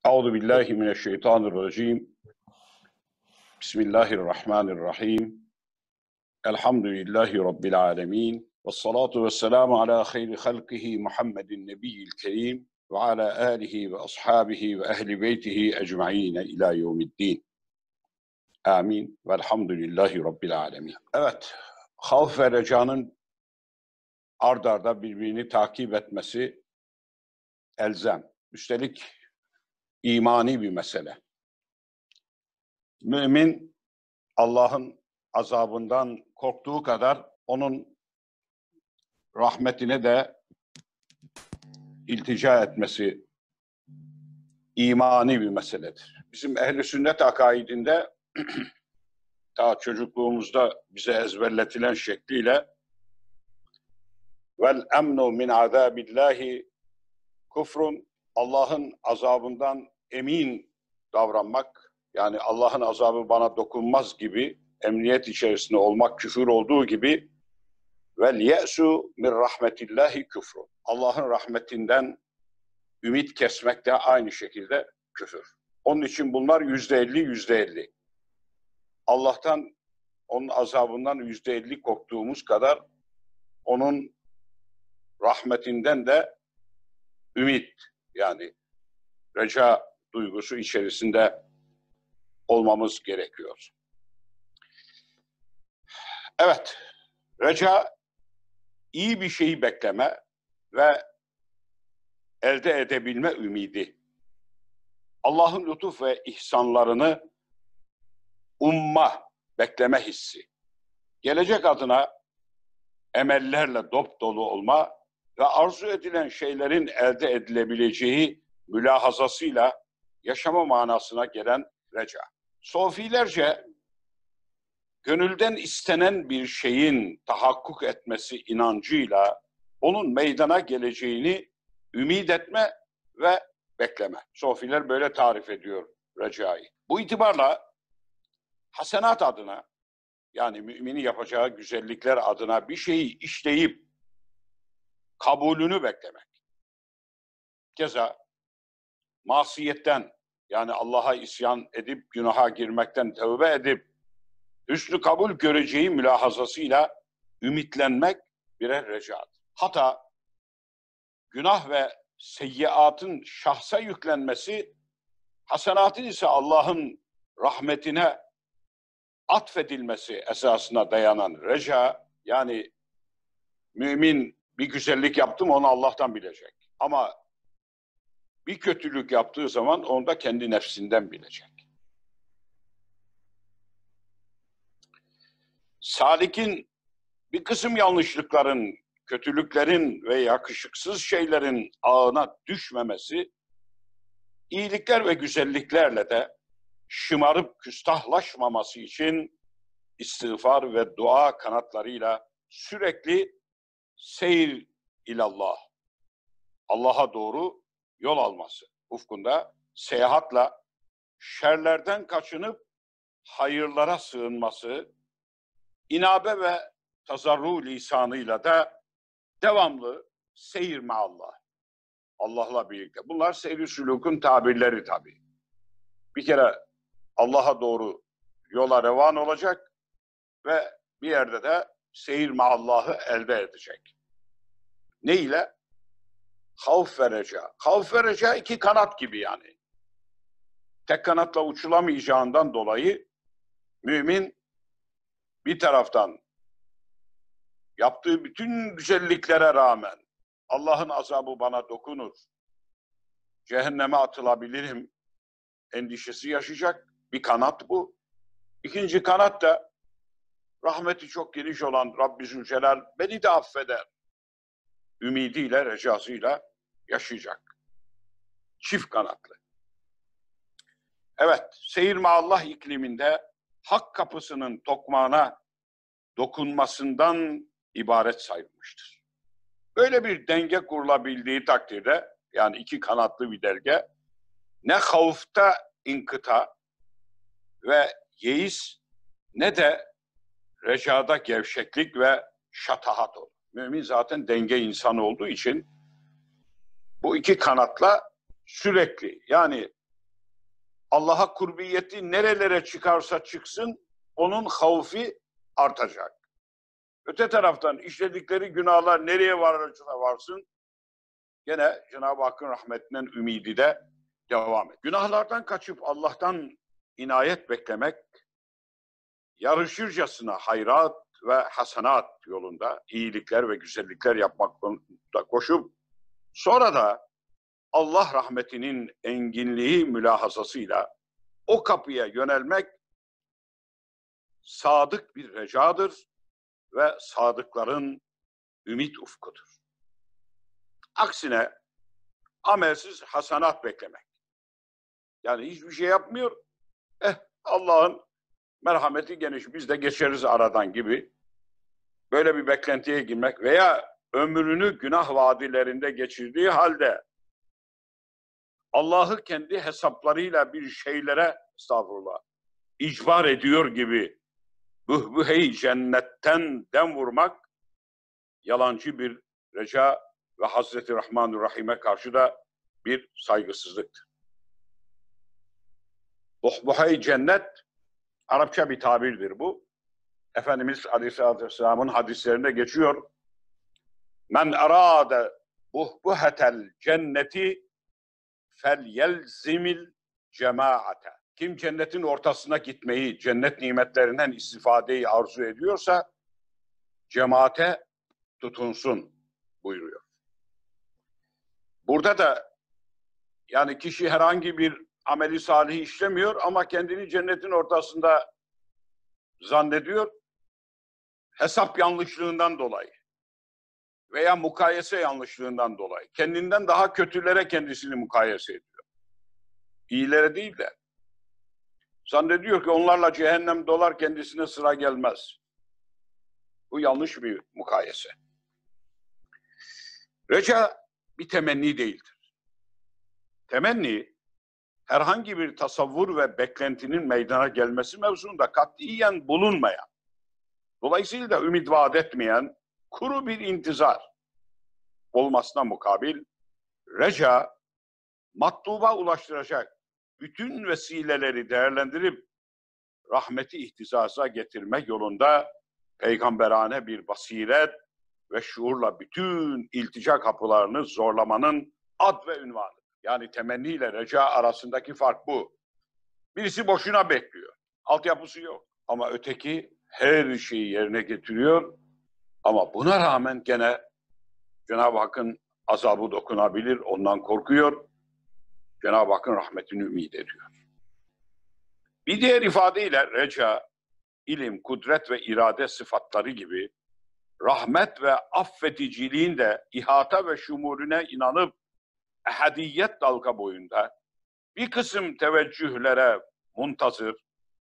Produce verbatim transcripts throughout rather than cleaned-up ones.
Euzu billahi mineşşeytanirracim. Bismillahirrahmanirrahim. Elhamdülillahi rabbil alamin. Ves salatu vesselamu ala hayri halkihi Muhammedin nebiyyil kerim ve ala alihi ve ashabihi ve ehli beytihi ecmaîn ila yevmiddin. Amin. Velhamdülillahi rabbil alamin. Evet, havf ve recanın ard arda birbirini takip etmesi elzem. Üstelik imani bir mesele. Mümin Allah'ın azabından korktuğu kadar onun rahmetine de iltica etmesi imani bir meseledir. Bizim ehl-i sünnet akaidinde ta çocukluğumuzda bize ezberletilen şekliyle vel emnu min azabillahi kufrun, Allah'ın azabından emin davranmak, yani Allah'ın azabı bana dokunmaz gibi emniyet içerisinde olmak küfür olduğu gibi vel ye'su min rahmetillahi küfrun, Allah'ın rahmetinden ümit kesmek de aynı şekilde küfür. Onun için bunlar yüzde elli, yüzde elli. Allah'tan, onun azabından yüzde elli korktuğumuz kadar onun rahmetinden de ümit, yani reca duygusu içerisinde olmamız gerekiyor. Evet, reca iyi bir şeyi bekleme ve elde edebilme ümidi. Allah'ın lütuf ve ihsanlarını umma, bekleme hissi. Gelecek adına emellerle dop dolu olma ve arzu edilen şeylerin elde edilebileceği mülahazasıyla yaşama manasına gelen reca. Sofilerce gönülden istenen bir şeyin tahakkuk etmesi inancıyla onun meydana geleceğini ümit etme ve bekleme. Sofiler böyle tarif ediyor recayı. Bu itibarla hasenat adına, yani müminin yapacağı güzellikler adına bir şeyi işleyip kabulünü beklemek. Keza masiyetten, yani Allah'a isyan edip günaha girmekten tövbe edip hüsnü kabul göreceği mülahazasıyla ümitlenmek birer recadır. Hatta günah ve seyyiatın şahsa yüklenmesi, hasenatın ise Allah'ın rahmetine atfedilmesi esasına dayanan reca, yani mümin bir güzellik yaptı mı onu Allah'tan bilecek. Ama bir kötülük yaptığı zaman onu da kendi nefsinden bilecek. Salik'in bir kısım yanlışlıkların, kötülüklerin ve yakışıksız şeylerin ağına düşmemesi, iyilikler ve güzelliklerle de şımarıp küstahlaşmaması için istiğfar ve dua kanatlarıyla sürekli seyir ilallah, Allah'a doğru yol alması, ufkunda seyahatla şerlerden kaçınıp hayırlara sığınması, inabe ve tazarru lisanıyla da devamlı seyir maallah, Allah'la birlikte. Bunlar seyr-i sülûkün tabirleri tabii. Bir kere Allah'a doğru yola revan olacak ve bir yerde de seyir maallahı elde edecek. Ne ile? Havf ve reca. Havf ve reca iki kanat gibi yani. Tek kanatla uçulamayacağından dolayı mümin bir taraftan yaptığı bütün güzelliklere rağmen Allah'ın azabı bana dokunur, cehenneme atılabilirim endişesi yaşayacak bir kanat bu. İkinci kanat da rahmeti çok geniş olan Rabbi Zülcelal beni de affeder ümidiyle, recasıyla yaşayacak. Çift kanatlı. Evet, seyir maallah ikliminde hak kapısının tokmağına dokunmasından ibaret sayılmıştır. Böyle bir denge kurulabildiği takdirde, yani iki kanatlı bir denge, ne havfta inkıta ve yeis ne de recada gevşeklik ve şatahat olur. Mümin zaten denge insanı olduğu için bu iki kanatla sürekli, yani Allah'a kurbiyeti nerelere çıkarsa çıksın, onun havfi artacak. Öte taraftan işledikleri günahlar nereye varırsa varsın, gene Cenab-ı Hakk'ın rahmetinden ümidi de devam et. Günahlardan kaçıp Allah'tan inayet beklemek, yarışırcasına hayrat ve hasenat yolunda iyilikler ve güzellikler yapmakta koşup, sonra da Allah rahmetinin enginliği mülahazasıyla o kapıya yönelmek sadık bir recadır ve sadıkların ümit ufkudur. Aksine amelsiz hasenat beklemek. Yani hiçbir şey yapmıyor. Eh Allah'ın merhameti geniş, biz de geçeriz aradan gibi. Böyle bir beklentiye girmek veya ömrünü günah vadilerinde geçirdiği halde Allah'ı kendi hesaplarıyla bir şeylere, estağfurullah, icbar ediyor gibi bühbühey cennetten dem vurmak yalancı bir reca ve Hazreti Rahmanur-Rahim'e karşı da bir saygısızlıktır. Buhbuhey cennet Arapça bir tabirdir bu. Efendimiz Aleyhisselatü Vesselam'ın hadislerinde geçiyor. Men arade buhbuhetel cenneti fel yelzimil cemaate. Kim cennetin ortasına gitmeyi, cennet nimetlerinden istifadeyi arzu ediyorsa cemaate tutunsun buyuruyor. Burada da yani kişi herhangi bir ameli salih işlemiyor ama kendini cennetin ortasında zannediyor. Hesap yanlışlığından dolayı veya mukayese yanlışlığından dolayı kendinden daha kötülere kendisini mukayese ediyor. İyilere değil de zannediyor ki onlarla cehennem dolar, kendisine sıra gelmez. Bu yanlış bir mukayese. Reca bir temenni değildir. Temenni herhangi bir tasavvur ve beklentinin meydana gelmesi mevzunda katiyen bulunmayan, dolayısıyla da ümit vaat etmeyen kuru bir intizar olmasına mukabil, reca, matluba ulaştıracak bütün vesileleri değerlendirip rahmeti ihtisaza getirmek yolunda peygamberane bir basiret ve şuurla bütün iltica kapılarını zorlamanın ad ve ünvanı. Yani temenni ile reca arasındaki fark bu. Birisi boşuna bekliyor. Altyapısı yok. Ama öteki her şeyi yerine getiriyor. Ama buna rağmen gene Cenab-ı Hakk'ın azabı dokunabilir, ondan korkuyor. Cenab-ı Hakk'ın rahmetini ümit ediyor. Bir diğer ifadeyle reca, ilim, kudret ve irade sıfatları gibi rahmet ve affediciliğin de ihata ve şumulüne inanıp ehadiyet dalga boyunda bir kısım teveccühlere muntazır,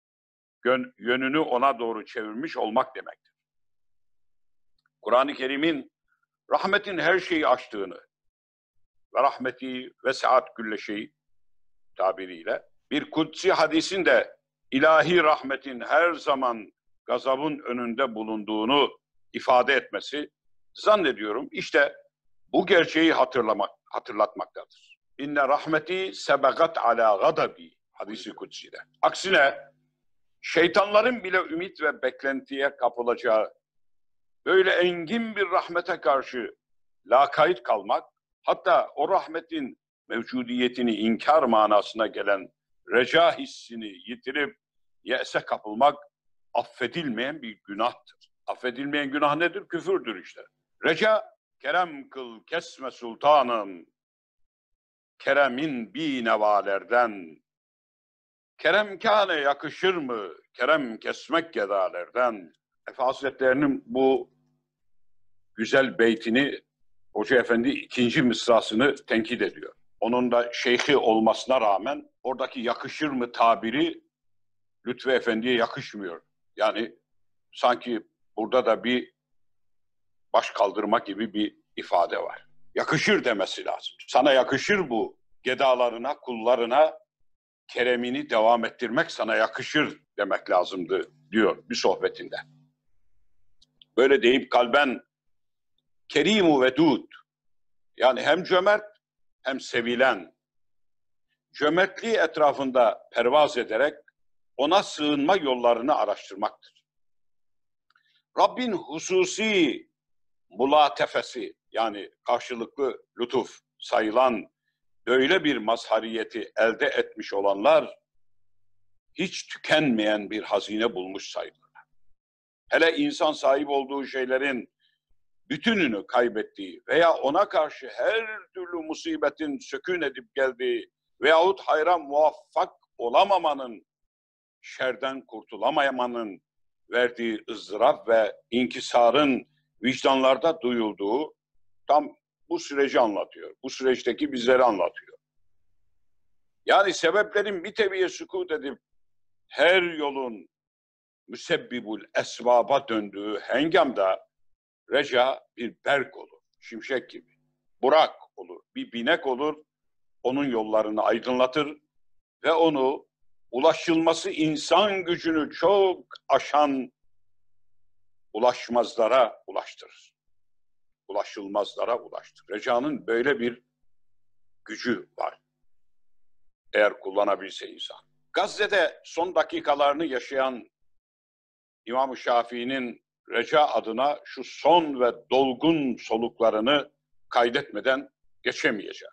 yönünü ona doğru çevirmiş olmak demektir. Kur'an-ı Kerim'in rahmetin her şeyi açtığını ve rahmeti ve saat gülle şey tabiriyle bir kutsi hadisin de ilahi rahmetin her zaman gazabın önünde bulunduğunu ifade etmesi zannediyorum işte bu gerçeği hatırlamak, hatırlatmaktadır. İnne rahmeti sebegat ala gadabi hadisi kutsi'de. Aksine şeytanların bile ümit ve beklentiye kapılacağı böyle engin bir rahmete karşı lakayt kalmak, hatta o rahmetin mevcudiyetini inkar manasına gelen reca hissini yitirip yese kapılmak affedilmeyen bir günahtır. Affedilmeyen günah nedir? Küfürdür işte. Reca, kerem kıl kesme sultanım, keremin bi nevalerden, kerem kâne yakışır mı, kerem kesmek gedalerden. Efe Hazretlerinin bu güzel beytini Hoca Efendi ikinci mısrasını tenkit ediyor. Onun da şeyhi olmasına rağmen oradaki yakışır mı tabiri Lütfü Efendi'ye yakışmıyor. Yani sanki burada da bir baş kaldırma gibi bir ifade var. Yakışır demesi lazım. Sana yakışır bu gedalarına, kullarına keremini devam ettirmek sana yakışır demek lazımdı diyor bir sohbetinde. Böyle deyip kalben Kerim-u Vedud, yani hem cömert hem sevilen, cömertliği etrafında pervaz ederek ona sığınma yollarını araştırmaktır. Rabbin hususi mulatefesi, yani karşılıklı lütuf sayılan böyle bir mazhariyeti elde etmiş olanlar hiç tükenmeyen bir hazine bulmuş sayılırlar. Hele insan sahip olduğu şeylerin bütününü kaybettiği veya ona karşı her türlü musibetin sökün edip geldiği veyahut hayra muvaffak olamamanın, şerden kurtulamamanın verdiği ızdırap ve inkisarın vicdanlarda duyulduğu tam bu süreci anlatıyor. Bu süreçteki bizleri anlatıyor. Yani sebeplerin bir teviye sükut edip her yolun müsebbibul esbaba döndüğü hengamda reca bir berk olur, şimşek gibi. Burak olur, bir binek olur, onun yollarını aydınlatır ve onu ulaşılması insan gücünü çok aşan ulaşmazlara ulaştırır. Ulaşılmazlara ulaştırır. Recanın böyle bir gücü var. Eğer kullanabilse insan. Gazze'de son dakikalarını yaşayan İmam-ı Şafii'nin reca adına şu son ve dolgun soluklarını kaydetmeden geçemeyeceğim.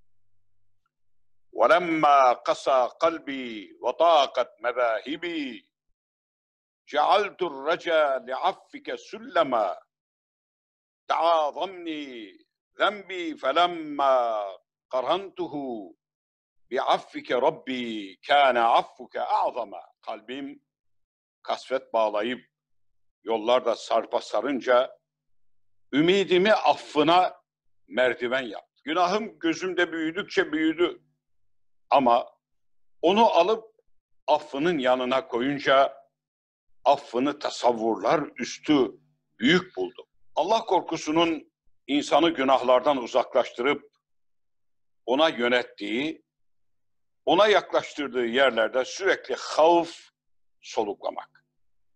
وَلَمَّا قَسَى قَلْبِي وَطَاقَتْ مَذَاهِبِي جَعَلْتُ الرَّجَى لِعَفِّكَ سُلَّمًا تَعَاظَمْنِي ذَنْبِي فَلَمَّا قَرَنْتُهُ بِعَفِّكَ رَبِّي كَانَ عَفُّكَ أَعْظَمًا. Kalbim kasvet bağlayıp yollarda sarpa sarınca ümidimi affına merdiven yaptı. Günahım gözümde büyüdükçe büyüdü. Ama onu alıp affının yanına koyunca affını tasavvurlar üstü büyük buldum. Allah korkusunun insanı günahlardan uzaklaştırıp ona yönettiği, ona yaklaştırdığı yerlerde sürekli havf soluklamak.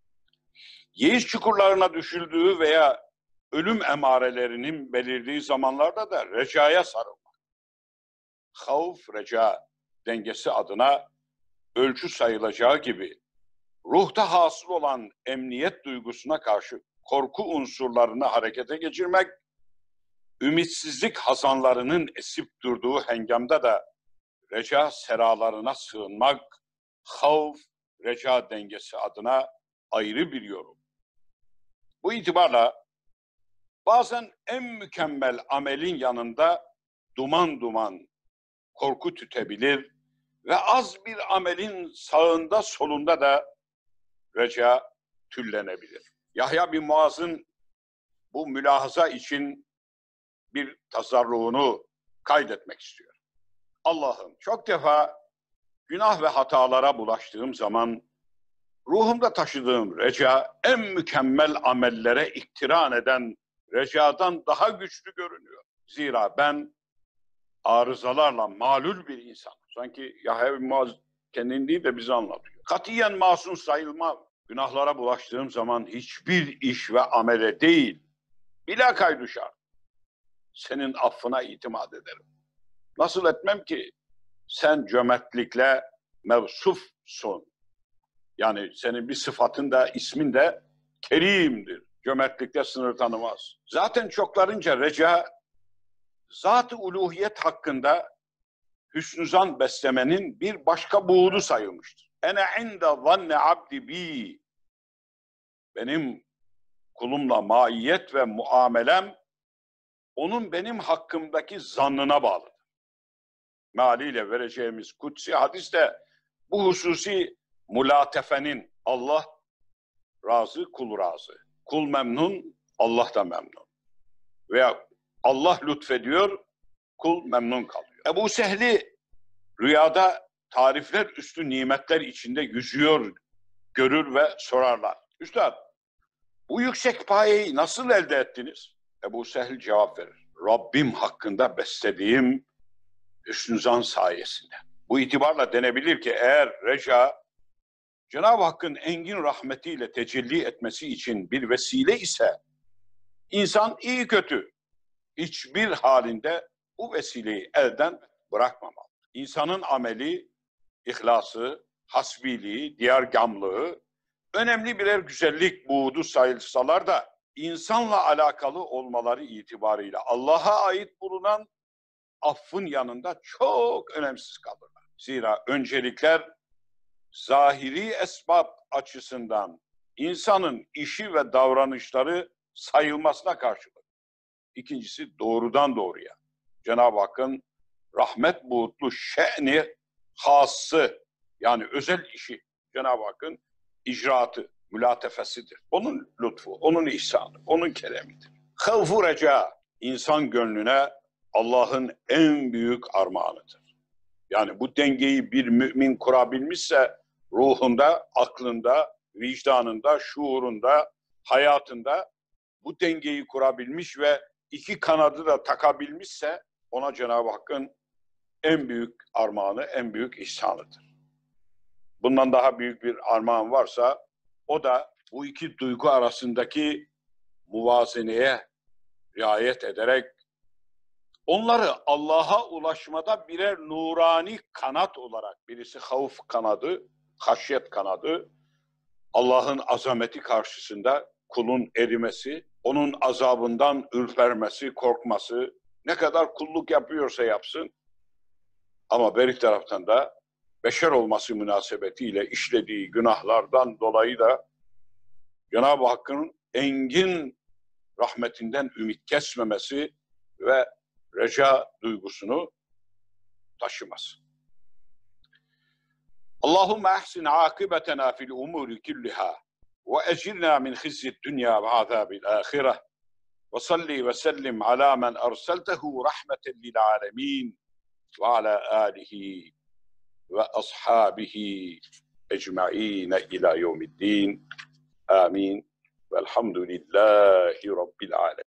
Yeis çukurlarına düşüldüğü veya ölüm emarelerinin belirdiği zamanlarda da recaya sarılmak. Havf, reca dengesi adına ölçü sayılacağı gibi ruhta hasıl olan emniyet duygusuna karşı korku unsurlarını harekete geçirmek, ümitsizlik hazanlarının esip durduğu hengamda da reca seralarına sığınmak, havf, reca dengesi adına ayrı bir yorum. Bu itibarla bazen en mükemmel amelin yanında duman duman korku tütebilir ve az bir amelin sağında solunda da reca tüllenebilir. Yahya bin Muaz'ın bu mülahaza için bir tasarruğunu kaydetmek istiyor. Allah'ım, çok defa günah ve hatalara bulaştığım zaman ruhumda taşıdığım reca en mükemmel amellere iktiran eden recadan daha güçlü görünüyor. Zira ben arızalarla malul bir insan. Sanki Yahya bin Muaz kendini değil de bize anlatıyor. Katiyen masum sayılmam. Günahlara bulaştığım zaman hiçbir iş ve amele değil, bilakay düşer. Senin affına itimat ederim. Nasıl etmem ki? Sen cömertlikle mevsufsun. Yani senin bir sıfatın da, ismin de kerimdir. Cömertlikte sınır tanımaz. Zaten çoklarınca reca, zat-ı uluhiyet hakkında hüsnü zan beslemenin bir başka buğdu sayılmıştır. Ene inde zanne abdi bi. Benim kulumla maiyet ve muamelem onun benim hakkımdaki zannına bağlıdır. Mealiyle vereceğimiz kutsi hadiste bu hususi mulatefenin Allah razı, kul razı. Kul memnun, Allah da memnun. Veya Allah lütfediyor, kul memnun kalıyor. Ebu Sehli rüyada tarifler üstü nimetler içinde yüzüyor, görür ve sorarlar. Üstad, bu yüksek payeyi nasıl elde ettiniz? Ebu Sehl cevap verir. Rabbim hakkında beslediğim hüsnü zan sayesinde. Bu itibarla denebilir ki eğer reca, Cenab-ı Hakk'ın engin rahmetiyle tecelli etmesi için bir vesile ise, insan iyi kötü hiçbir halinde bu vesileyi elden bırakmamalı. insanın ameli, ihlası, hasbiliği, diyargamlığı önemli birer güzellik buğdu sayılsalar da insanla alakalı olmaları itibariyle Allah'a ait bulunan affın yanında çok önemsiz kalırlar. Zira öncelikler zahiri esbab açısından insanın işi ve davranışları sayılmasına karşılık. İkincisi doğrudan doğruya Cenab-ı Hakk'ın rahmet buğutlu şe'ni hası, yani özel işi, Cenab-ı Hakk'ın icraatı, mülatefesidir. Onun lütfu, onun ihsanı, onun keremidir. Havfu reca, insan gönlüne Allah'ın en büyük armağanıdır. Yani bu dengeyi bir mümin kurabilmişse ruhunda, aklında, vicdanında, şuurunda, hayatında bu dengeyi kurabilmiş ve iki kanadı da takabilmişse ona Cenab-ı Hakk'ın en büyük armağanı, en büyük ihsanıdır. Bundan daha büyük bir armağan varsa o da bu iki duygu arasındaki muvazeneye riayet ederek onları Allah'a ulaşmada birer nurani kanat olarak, birisi havf kanadı, haşyet kanadı, Allah'ın azameti karşısında kulun erimesi, onun azabından ürpermesi, korkması, ne kadar kulluk yapıyorsa yapsın, ama bir taraftan da beşer olması münasebetiyle işlediği günahlardan dolayı da Cenab-ı Hakk'ın engin rahmetinden ümit kesmemesi ve reca duygusunu taşıması. Allahümme ahsin akibetena fil umuri kulliha ve ecirna min khizyid dünya ve azabil ahireh ve salli ve sellim ala men erseltehu rahmeten lil alemin ve ala alihi ve ashabihi ecma'in ila yevmiddin. Amin. Velhamdülillahi Rabbil alemin.